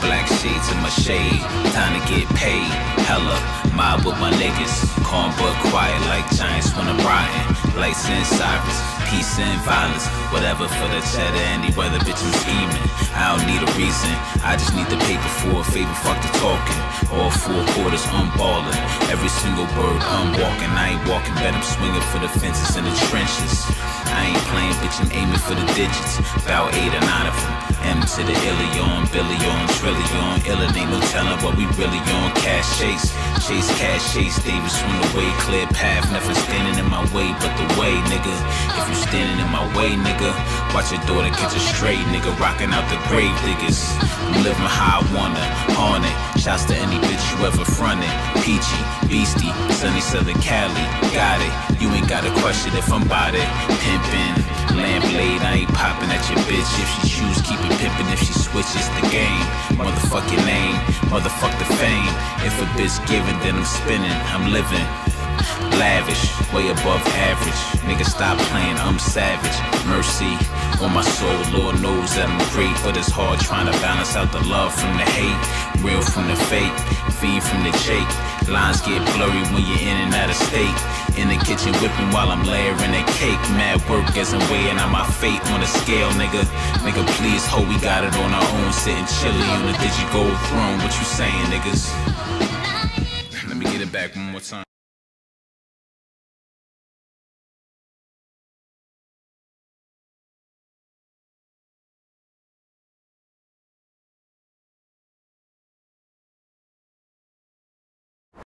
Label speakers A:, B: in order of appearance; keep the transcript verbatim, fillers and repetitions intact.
A: black shades in my shade. Time to get paid. Hella mob with my niggas. Calm but quiet like giants when I'm riding. Lights and sirens, peace and violence. Whatever for the cheddar, any weather, bitch, I'm scheming. I don't need a reason, I just need the paper for a favor, fuck the talking. All four quarters, I'm ballin'. Every single word, I'm walking. I ain't walking, bet I'm swinging for the fences in the trenches. I ain't playing, bitch, I'm aiming for the digits. About eight or nine of them. M to the illion, billion, trillion. Illin' ain't no telling what we really on. Cash chase, chase, cash chase. Davis swing away, clear path. Nothing standing in my way but the way, nigga. If you standing in my way, nigga, watch your daughter catch a stray, nigga. Rocking out the grave diggers. I'm living how I wanna, on it. Shouts to any bitch you ever fronted. Peachy, beastie, sunny Southern Cali. Got it, you ain't gotta question if I'm bout it. Pimpin', lamp blade, I ain't popping at your bitch. If she choose, keep it pimpin'. If she switches the game, motherfuck your name, motherfuck the fame. If a bitch giving, then I'm spinning, I'm living. Lavish, way above average. Nigga, stop playing, I'm savage. Mercy on my soul, Lord knows that I'm great. But it's hard trying to balance out the love from the hate. Real from the fake, fiend from the jake. Lines get blurry when you're in and out of state. In the kitchen whipping while I'm layering a cake. Mad work isn't weighing on my fate on a scale, nigga. Nigga, please, ho, we got it on our own. Sitting chilly on the digi gold throne. What you saying, niggas? Let me get it back one more time.